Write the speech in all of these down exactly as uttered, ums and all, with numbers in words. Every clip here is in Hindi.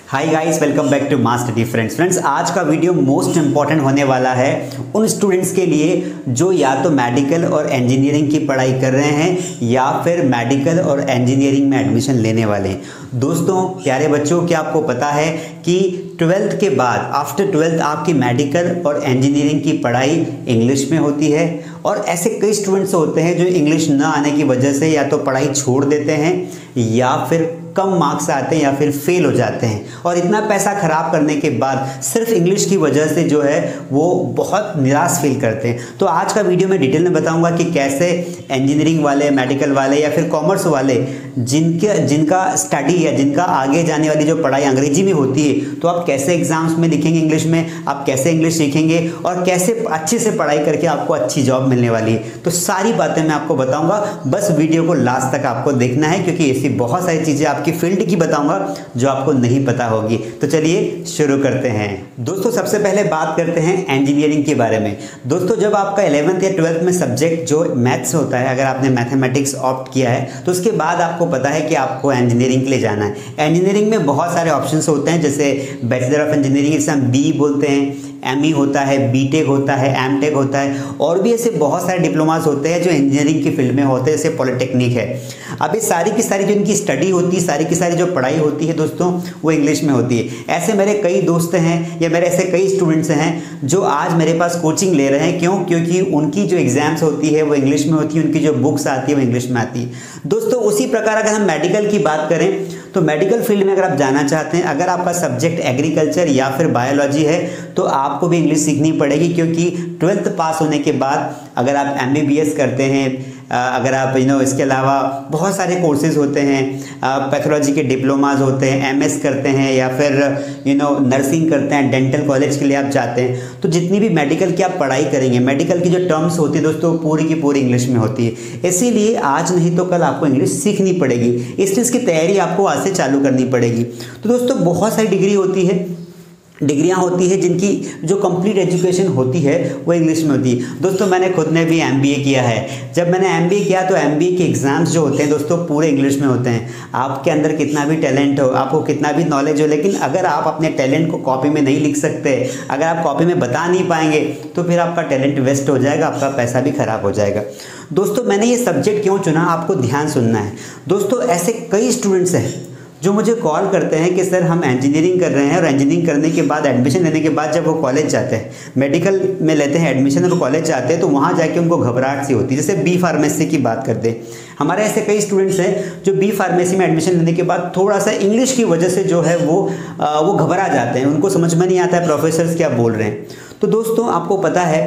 Hi guys, welcome back to Master D friends. Friends, आज का वीडियो मोस्ट इंपॉर्टेंट होने वाला है उन स्टूडेंट्स के लिए जो या तो मेडिकल और इंजीनियरिंग की पढ़ाई कर रहे हैं या फिर मेडिकल और इंजीनियरिंग में एडमिशन लेने वाले हैं। दोस्तों, प्यारे बच्चों, क्या आपको पता है कि ट्वेल्थ के बाद आफ्टर ट्वेल्थ आपकी मेडिकल और इंजीनियरिंग की पढ़ाई इंग्लिश में होती है। और ऐसे कई स्टूडेंट्स होते हैं जो इंग्लिश न आने की वजह से या तो पढ़ाई छोड़ देते हैं या फिर कम मार्क्स आते हैं या फिर फेल हो जाते हैं, और इतना पैसा खराब करने के बाद सिर्फ इंग्लिश की वजह से जो है वो बहुत निराश फील करते हैं। तो आज का वीडियो में डिटेल में बताऊंगा कि कैसे इंजीनियरिंग वाले, मेडिकल वाले या फिर कॉमर्स वाले जिनके जिनका स्टडी या जिनका आगे जाने वाली जो पढ़ाई अंग्रेजी में होती है, तो आप कैसे एग्जाम्स में लिखेंगे इंग्लिश में, आप कैसे इंग्लिश सीखेंगे और कैसे अच्छे से पढ़ाई करके आपको अच्छी जॉब मिलने वाली है। तो सारी बातें मैं आपको बताऊंगा, बस वीडियो को लास्ट तक आपको देखना है, क्योंकि ऐसी बहुत सारी चीज़ें आपकी फील्ड की बताऊंगा जो आपको नहीं पता होगी। तो चलिए शुरू करते हैं। दोस्तों, सबसे पहले बात करते हैं इंजीनियरिंग के बारे में। दोस्तों, जब आपका इलेवेंथ या ट्वेल्थ में सब्जेक्ट जो मैथ्स होता है, अगर आपने मैथमेटिक्स ऑप्ट किया है तो उसके बाद आपको पता है कि आपको इंजीनियरिंग के लिए जाना है। इंजीनियरिंग में बहुत सारे ऑप्शंस होते हैं, जैसे बैचलर ऑफ इंजीनियरिंग, जिसे हम बी बोलते हैं, एम ई होता है, बी टेक होता है, एम टेक होता है, और भी ऐसे बहुत सारे डिप्लोमास होते हैं जो इंजीनियरिंग की फील्ड में होते हैं, जैसे पॉलिटेक्निक है। अब ये सारी की सारी जो इनकी स्टडी होती है, सारी की सारी जो पढ़ाई होती है दोस्तों, वो इंग्लिश में होती है। ऐसे मेरे कई दोस्त हैं या मेरे ऐसे कई स्टूडेंट्स हैं जो आज मेरे पास कोचिंग ले रहे हैं। क्यों? क्योंकि उनकी जो एग्जाम्स होती है वो इंग्लिश में होती है, उनकी जो बुक्स आती है वो इंग्लिश में आती है। दोस्तों, उसी प्रकार अगर हम मेडिकल की बात करें तो मेडिकल फील्ड में अगर आप जाना चाहते हैं, अगर आपका सब्जेक्ट एग्रीकल्चर या फिर बायोलॉजी है, तो आपको भी इंग्लिश सीखनी पड़ेगी, क्योंकि ट्वेल्थ पास होने के बाद अगर आप एम बी बी एस करते हैं, अगर आप यू नो इसके अलावा बहुत सारे कोर्सेज होते हैं, पैथोलॉजी के डिप्लोमाज होते हैं, एम एस करते हैं या फिर यू नो नर्सिंग करते हैं, डेंटल कॉलेज के लिए आप जाते हैं, तो जितनी भी मेडिकल की आप पढ़ाई करेंगे, मेडिकल की जो टर्म्स होती है दोस्तों, पूरी की पूरी इंग्लिश में होती है। इसीलिए आज नहीं तो कल आपको इंग्लिश सीखनी पड़ेगी, इसलिए इसकी तैयारी आपको आज से चालू करनी पड़ेगी। तो दोस्तों, बहुत सारी डिग्री होती है डिग्रियां होती है जिनकी जो कंप्लीट एजुकेशन होती है वो इंग्लिश में होती है। दोस्तों, मैंने खुद ने भी एम बी ए किया है। जब मैंने एम बी ए किया तो एम बी ए के एग्ज़ाम्स जो होते हैं दोस्तों, पूरे इंग्लिश में होते हैं। आपके अंदर कितना भी टैलेंट हो, आपको कितना भी नॉलेज हो, लेकिन अगर आप अपने टैलेंट को कॉपी में नहीं लिख सकते, अगर आप कॉपी में बता नहीं पाएंगे, तो फिर आपका टैलेंट वेस्ट हो जाएगा, आपका पैसा भी खराब हो जाएगा। दोस्तों, मैंने ये सब्जेक्ट क्यों चुना, आपको ध्यान सुनना है। दोस्तों, ऐसे कई स्टूडेंट्स हैं जो मुझे कॉल करते हैं कि सर हम इंजीनियरिंग कर रहे हैं, और इंजीनियरिंग करने के बाद एडमिशन लेने के बाद जब वो कॉलेज जाते हैं, मेडिकल में लेते हैं एडमिशन और कॉलेज जाते हैं, तो वहाँ जाके उनको घबराहट सी होती है। जैसे बी फार्मेसी की बात करते हैं, हमारे ऐसे कई स्टूडेंट्स हैं जो बी फार्मेसी में एडमिशन लेने के बाद थोड़ा सा इंग्लिश की वजह से जो है वो आ, वो घबरा जाते हैं, उनको समझ में नहीं आता है प्रोफेसर्स क्या बोल रहे हैं। तो दोस्तों, आपको पता है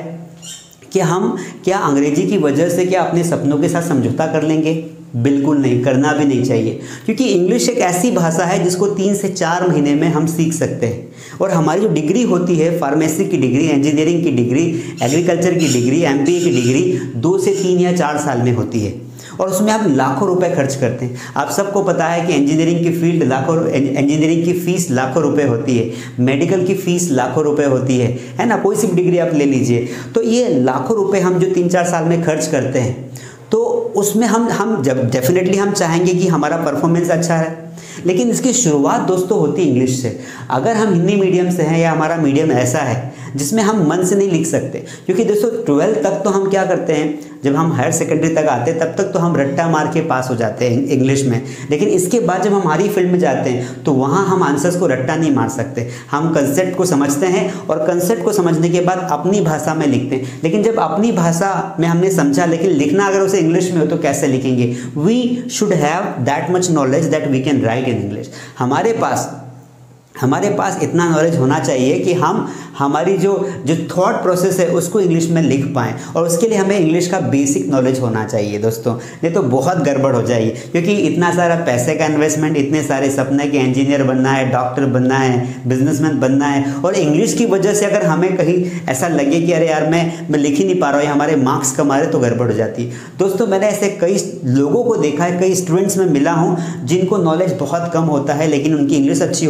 कि हम क्या अंग्रेजी की वजह से क्या अपने सपनों के साथ समझौता कर लेंगे? बिल्कुल नहीं, करना भी नहीं चाहिए, क्योंकि इंग्लिश एक ऐसी भाषा है जिसको तीन से चार महीने में हम सीख सकते हैं। और हमारी जो डिग्री होती है, फार्मेसी की डिग्री, इंजीनियरिंग की डिग्री, एग्रीकल्चर की डिग्री, एम बी ए की डिग्री दो से तीन या चार साल में होती है, और उसमें आप लाखों रुपए खर्च करते हैं। आप सबको पता है कि इंजीनियरिंग की फील्ड लाखों इंजीनियरिंग की फ़ीस लाखों रुपए होती है, मेडिकल की फ़ीस लाखों रुपए होती है, है ना। कोई सी भी डिग्री आप ले लीजिए, तो ये लाखों रुपए हम जो तीन चार साल में खर्च करते हैं, तो उसमें हम हम जब डेफिनेटली हम चाहेंगे कि हमारा परफॉर्मेंस अच्छा है, लेकिन इसकी शुरुआत दोस्तों होती है इंग्लिश से। अगर हम हिंदी मीडियम से हैं या हमारा मीडियम ऐसा है जिसमें हम मन से नहीं लिख सकते, क्योंकि दोस्तों ट्वेल्थ तक तो हम क्या करते हैं, जब हम हायर सेकेंडरी तक आते हैं तब तक तो हम रट्टा मार के पास हो जाते हैं इंग्लिश में, लेकिन इसके बाद जब हमारी फील्ड में जाते हैं तो वहाँ हम आंसर्स को रट्टा नहीं मार सकते। हम कंसेप्ट को समझते हैं और कंसेप्ट को समझने के बाद अपनी भाषा में लिखते हैं, लेकिन जब अपनी भाषा में हमने समझा, लेकिन लिखना अगर उसे इंग्लिश में हो तो कैसे लिखेंगे? We should have that much knowledge that we can write in English. हमारे पास हमारे पास इतना नॉलेज होना चाहिए कि हम हमारी जो जो थॉट प्रोसेस है उसको इंग्लिश में लिख पाएँ, और उसके लिए हमें इंग्लिश का बेसिक नॉलेज होना चाहिए दोस्तों, नहीं तो बहुत गड़बड़ हो जाएगी। क्योंकि इतना सारा पैसे का इन्वेस्टमेंट, इतने सारे सपने कि इंजीनियर बनना है, डॉक्टर बनना है, बिजनेसमैन बनना है, और इंग्लिश की वजह से अगर हमें कहीं ऐसा लगे कि अरे यार मैं मैं लिख ही नहीं पा रहा हूँ, हमारे मार्क्स कम आ रहे, तो गड़बड़ हो जाती है। दोस्तों, मैंने ऐसे कई लोगों को देखा है, कई स्टूडेंट्स में मिला हूँ जिनको नॉलेज बहुत कम होता है, लेकिन उनकी इंग्लिश अच्छी होती है, वो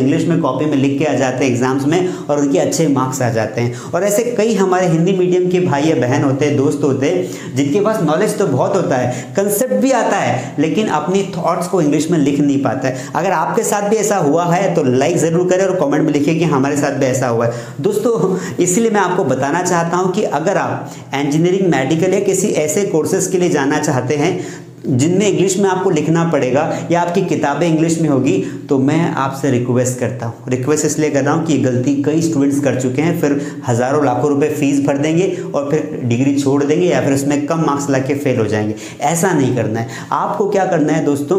इंग्लिश में कॉपी में लिख के आ जाते हैं एग्जाम्स में और उनके अच्छे मार्क्स आ जाते हैं। और ऐसे कई हमारे हिंदी मीडियम के भाई या बहन होते हैं, दोस्त होते हैं, जिनके पास नॉलेज तो बहुत होता है, कंसेप्ट भी आता है, लेकिन अपनी थॉट्स को इंग्लिश में लिख नहीं पाता है। अगर आपके साथ भी ऐसा हुआ है तो लाइक ज़रूर करें और कमेंट में लिखिए कि हमारे साथ भी ऐसा हुआ है। दोस्तों इसलिए मैं आपको बताना चाहता हूं कि अगर आप इंजीनियरिंग, मेडिकल या किसी ऐसे कोर्सेज के लिए जाना चाहते हैं जिनमें इंग्लिश में आपको लिखना पड़ेगा या आपकी किताबें इंग्लिश में होगी, तो मैं आपसे रिक्वेस्ट करता हूँ रिक्वेस्ट इसलिए कर रहा हूँ कि ये गलती कई स्टूडेंट्स कर चुके हैं, फिर हज़ारों लाखों रुपए फीस भर देंगे और फिर डिग्री छोड़ देंगे या फिर उसमें कम मार्क्स ला के फेल हो जाएंगे। ऐसा नहीं करना है। आपको क्या करना है दोस्तों,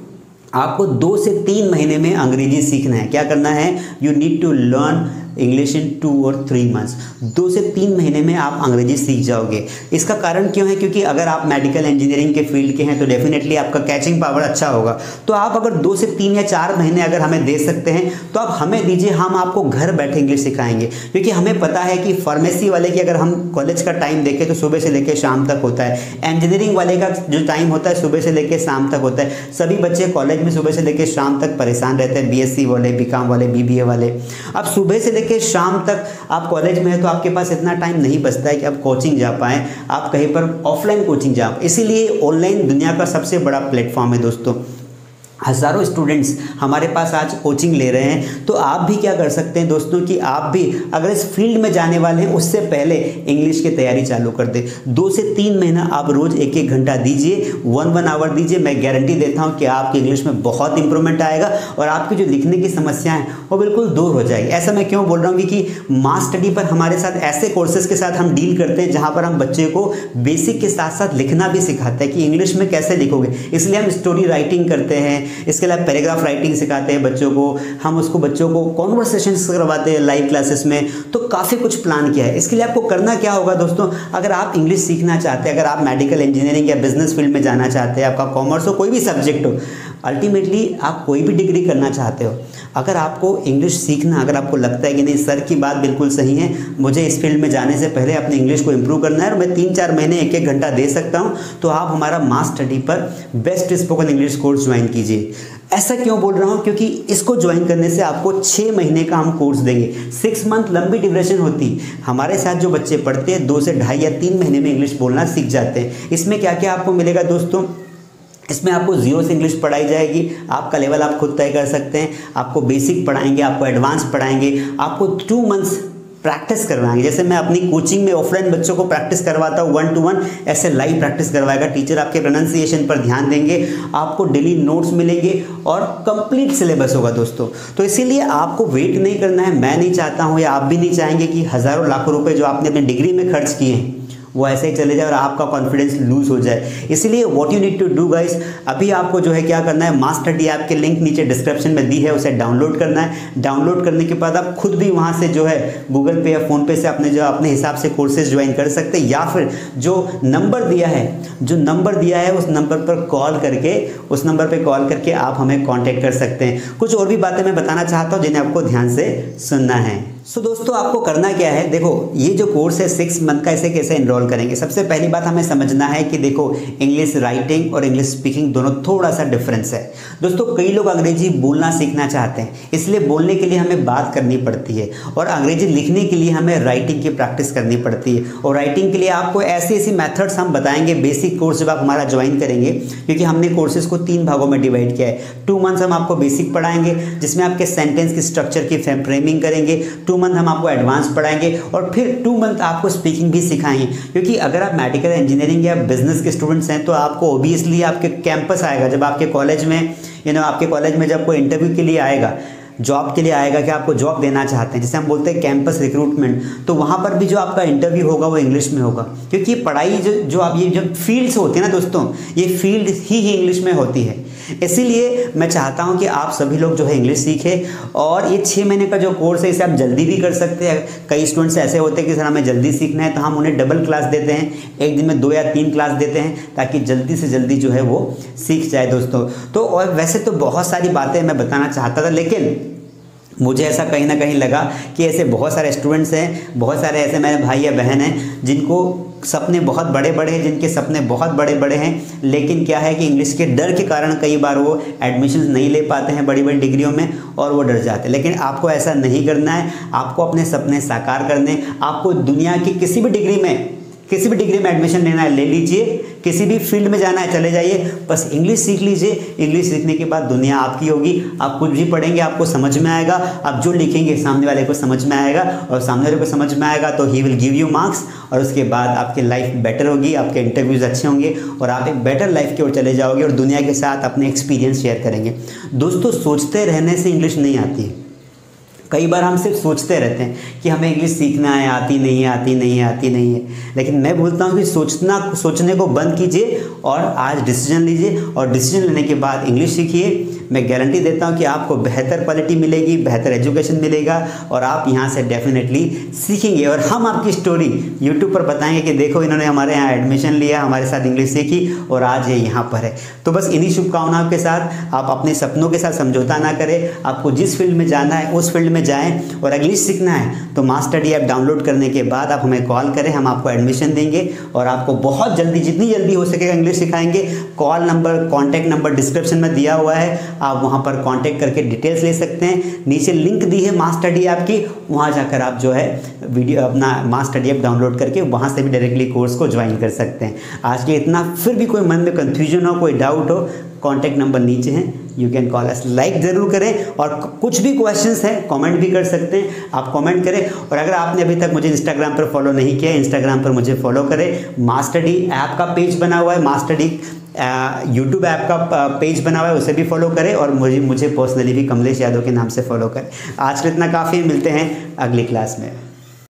आपको दो से तीन महीने में अंग्रेजी सीखना है। क्या करना है, you need to learn English in two और थ्री मंथ्स। दो से तीन महीने में आप अंग्रेजी सीख जाओगे। इसका कारण क्यों है, क्योंकि अगर आप मेडिकल इंजीनियरिंग के फील्ड के हैं तो डेफिनेटली आपका कैचिंग पावर अच्छा होगा। तो आप अगर दो से तीन या चार महीने अगर हमें दे सकते हैं तो आप हमें दीजिए, हम आपको घर बैठे इंग्लिश सिखाएंगे। क्योंकि हमें पता है कि फार्मेसी वाले की अगर हम कॉलेज का टाइम देखें तो सुबह से लेकर शाम तक होता है, इंजीनियरिंग वाले का जो टाइम होता है सुबह से लेकर शाम तक होता है। सभी बच्चे कॉलेज में सुबह से लेकर शाम तक परेशान रहते हैं, बीएससी वाले, बीकॉम वाले, बीबीए वाले। अब सुबह से कि शाम तक आप कॉलेज में है तो आपके पास इतना टाइम नहीं बचता है कि आप कोचिंग जा पाएं, आप कहीं पर ऑफलाइन कोचिंग जा पाएं। इसीलिए ऑनलाइन दुनिया का सबसे बड़ा प्लेटफॉर्म है दोस्तों। हज़ारों स्टूडेंट्स हमारे पास आज कोचिंग ले रहे हैं, तो आप भी क्या कर सकते हैं दोस्तों कि आप भी अगर इस फील्ड में जाने वाले हैं उससे पहले इंग्लिश की तैयारी चालू कर दें। दो से तीन महीना आप रोज़ एक एक घंटा दीजिए, वन वन आवर दीजिए। मैं गारंटी देता हूं कि आपकी इंग्लिश में बहुत इंप्रूवमेंट आएगा और आपकी जो लिखने की समस्याएं हैं वो बिल्कुल दूर हो जाएगी। ऐसा मैं क्यों बोल रहा हूँ, क्योंकि मास स्टडी पर हमारे साथ ऐसे कोर्सेज के साथ हम डील करते हैं जहाँ पर हम बच्चे को बेसिक के साथ साथ लिखना भी सिखाते हैं कि इंग्लिश में कैसे लिखोगे। इसलिए हम स्टोरी राइटिंग करते हैं, इसके अलावा पैराग्राफ राइटिंग सिखाते हैं बच्चों को, हम उसको बच्चों को कॉन्वर्सेशंस करवाते हैं लाइव क्लासेस में। तो काफ़ी कुछ प्लान किया है। इसके लिए आपको करना क्या होगा दोस्तों, अगर आप इंग्लिश सीखना चाहते हैं, अगर आप मेडिकल इंजीनियरिंग या बिजनेस फील्ड में जाना चाहते हैं, आपका कॉमर्स हो, कोई भी सब्जेक्ट हो, अल्टीमेटली आप कोई भी डिग्री करना चाहते हो, अगर आपको इंग्लिश सीखना, अगर आपको लगता है कि नहीं सर की बात बिल्कुल सही है, मुझे इस फील्ड में जाने से पहले अपने इंग्लिश को इम्प्रूव करना है और मैं तीन चार महीने एक एक घंटा दे सकता हूं, तो आप हमारा मास स्टडी पर best spoken English course join कीजिए। ऐसा क्यों बोल रहा हूं, क्योंकि इसको ज्वाइन करने से आपको छः महीने का हम कोर्स देंगे। सिक्स मंथ लंबी ड्यूरेशन होती। हमारे साथ जो बच्चे पढ़ते हैं दो से ढाई या तीन महीने में इंग्लिश बोलना सीख जाते हैं। इसमें क्या क्या आपको मिलेगा दोस्तों, इसमें आपको जीरो से इंग्लिश पढ़ाई जाएगी, आपका लेवल आप खुद तय कर सकते हैं। आपको बेसिक पढ़ाएंगे, आपको एडवांस पढ़ाएंगे, आपको टू मंथ्स प्रैक्टिस करवाएंगे। जैसे मैं अपनी कोचिंग में ऑफलाइन बच्चों को प्रैक्टिस करवाता हूँ वन टू वन, ऐसे लाइव प्रैक्टिस करवाएगा टीचर। आपके प्रोनाउंसिएशन पर ध्यान देंगे, आपको डेली नोट्स मिलेंगे और कंप्लीट सिलेबस होगा दोस्तों। तो इसीलिए आपको वेट नहीं करना है। मैं नहीं चाहता हूँ या आप भी नहीं चाहेंगे कि हज़ारों लाखों रुपए जो आपने अपनी डिग्री में खर्च किए हैं वो ऐसे ही चले जाए और आपका कॉन्फिडेंस लूज हो जाए। इसलिए what you need to do guys, अभी आपको जो है क्या करना है, मास स्टडी ऐप के लिंक नीचे डिस्क्रिप्शन में दी है, उसे डाउनलोड करना है। डाउनलोड करने के बाद आप खुद भी वहां से जो है गूगल पे या फोन पे से अपने जो अपने हिसाब से कोर्सेज ज्वाइन कर सकते हैं, या फिर जो नंबर दिया है जो नंबर दिया है उस नंबर पर कॉल करके उस नंबर पर कॉल करके आप हमें कॉन्टेक्ट कर सकते हैं। कुछ और भी बातें मैं बताना चाहता हूँ जिन्हें आपको ध्यान से सुनना है। सो so, दोस्तों आपको करना क्या है, देखो ये जो कोर्स है सिक्स मंथ का, इसे कैसे एनरोल करेंगे। सबसे पहली बात हमें समझना है कि देखो इंग्लिश राइटिंग और इंग्लिश स्पीकिंग दोनों थोड़ा सा डिफरेंस है दोस्तों। कई लोग अंग्रेजी बोलना सीखना चाहते हैं, इसलिए बोलने के लिए हमें बात करनी पड़ती है, और अंग्रेजी लिखने के लिए हमें राइटिंग की प्रैक्टिस करनी पड़ती है। और राइटिंग के लिए आपको ऐसी ऐसी मैथड्स हम बताएंगे बेसिक कोर्स जब आप हमारा ज्वाइन करेंगे, क्योंकि हमने कोर्सेज को तीन भागों में डिवाइड किया है। टू मंथ्स हम आपको बेसिक पढ़ाएंगे जिसमें आपके सेंटेंस की स्ट्रक्चर की फ्रेमिंग करेंगे, टू मंथ हम आपको एडवांस पढ़ाएंगे, और फिर टू मंथ आपको स्पीकिंग भी सिखाएंगे। क्योंकि अगर आप मेडिकल इंजीनियरिंग या बिजनेस के स्टूडेंट्स हैं तो आपको ओबियसली आपके कैंपस आएगा, जब आपके कॉलेज में यू नो आपके कॉलेज में जब कोई इंटरव्यू के लिए आएगा, जॉब के लिए आएगा कि आपको जॉब देना चाहते हैं, जैसे हम बोलते हैं कैंपस रिक्रूटमेंट, तो वहाँ पर भी जो आपका इंटरव्यू होगा वो इंग्लिश में होगा। क्योंकि पढ़ाई जो जो आप ये जो फील्ड्स होती है ना दोस्तों, ये फील्ड ही ही इंग्लिश में होती है। इसीलिए मैं चाहता हूं कि आप सभी लोग जो है इंग्लिश सीखें, और ये छः महीने का जो कोर्स है इसे आप जल्दी भी कर सकते हैं। कई स्टूडेंट्स ऐसे होते हैं कि सर हमें जल्दी सीखना है, तो हम उन्हें डबल क्लास देते हैं, एक दिन में दो या तीन क्लास देते हैं, ताकि जल्दी से जल्दी जो है वो सीख जाए दोस्तों। तो और वैसे तो बहुत सारी बातें मैं बताना चाहता था, लेकिन मुझे ऐसा कहीं ना कहीं लगा कि ऐसे बहुत सारे स्टूडेंट्स हैं, बहुत सारे ऐसे मेरे भाई या बहन हैं जिनको सपने बहुत बड़े बड़े हैं, जिनके सपने बहुत बड़े बड़े हैं, लेकिन क्या है कि इंग्लिश के डर के कारण कई बार वो एडमिशन नहीं ले पाते हैं बड़ी बड़ी डिग्रियों में और वो डर जाते हैं। लेकिन आपको ऐसा नहीं करना है, आपको अपने सपने साकार करने, आपको दुनिया की किसी भी डिग्री में किसी भी डिग्री में एडमिशन लेना है ले लीजिए, किसी भी फील्ड में जाना है चले जाइए, बस इंग्लिश सीख लीजिए। इंग्लिश सीखने के बाद दुनिया आपकी होगी। आप कुछ भी पढ़ेंगे आपको समझ में आएगा, आप जो लिखेंगे सामने वाले को समझ में आएगा और सामने वाले को समझ में आएगा तो he will give you marks और उसके बाद आपकी लाइफ बेटर होगी, आपके इंटरव्यूज़ अच्छे होंगे और आप एक बेटर लाइफ की ओर चले जाओगे और दुनिया के साथ अपने एक्सपीरियंस शेयर करेंगे। दोस्तों, सोचते रहने से इंग्लिश नहीं आती है। कई बार हम सिर्फ सोचते रहते हैं कि हमें इंग्लिश सीखना है, आती नहीं है आती नहीं है आती नहीं है, लेकिन मैं बोलता हूँ कि सोचना सोचने को बंद कीजिए और आज डिसीजन लीजिए और डिसीजन लेने के बाद इंग्लिश सीखिए। मैं गारंटी देता हूँ कि आपको बेहतर क्वालिटी मिलेगी, बेहतर एजुकेशन मिलेगा और आप यहाँ से डेफिनेटली सीखेंगे और हम आपकी स्टोरी यूट्यूब पर बताएंगे कि देखो इन्होंने हमारे यहाँ एडमिशन लिया, हमारे साथ इंग्लिश सीखी और आज ये यहाँ पर है। तो बस इन्हीं शुभकामनाओं के साथ आप अपने सपनों के साथ समझौता ना करें। आपको जिस फील्ड में जाना है उस फील्ड में जाएं और इंग्लिश सीखना है तो मास्टर डी ऐप डाउनलोड करने के बाद आप हमें कॉल करें, हम आपको एडमिशन देंगे और आपको बहुत जल्दी, जितनी जल्दी हो सकेगा इंग्लिश सिखाएंगे। Call number, contact number description में दिया हुआ है, आप वहां पर कांटेक्ट करके डिटेल्स ले सकते हैं। नीचे लिंक दी है मास्टर डी ऐप की, वहां जाकर आप जो है वीडियो अपना मास्टर डी ऐप डाउनलोड करके वहां से भी डायरेक्टली कोर्स को ज्वाइन कर सकते हैं। आज के इतना, फिर भी कोई मन में कंफ्यूजन हो, कोई डाउट हो, कांटेक्ट नंबर नीचे है, you can call us. Like ज़रूर करें और कुछ भी क्वेश्चंस हैं कमेंट भी कर सकते हैं, आप कमेंट करें। और अगर आपने अभी तक मुझे इंस्टाग्राम पर फॉलो नहीं किया, इंस्टाग्राम पर मुझे फॉलो करें। मास्टर डी ऐप का पेज बना हुआ है, मास्टर डी यूट्यूब ऐप का पेज बना हुआ है, उसे भी फॉलो करें और मुझे मुझे पर्सनली भी कमलेश यादव के नाम से फॉलो करें। आज के इतना काफ़ी, मिलते हैं अगली क्लास में।